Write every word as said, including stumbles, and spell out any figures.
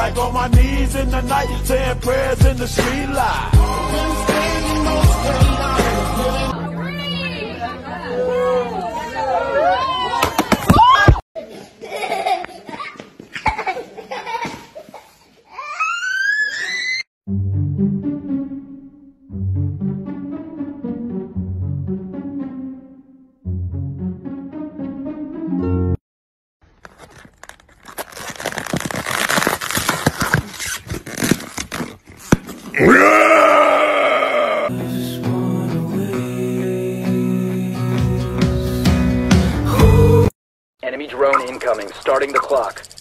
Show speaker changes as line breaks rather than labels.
like on my knees in the night, saying prayers in the street light.
Enemy drone incoming, starting the clock.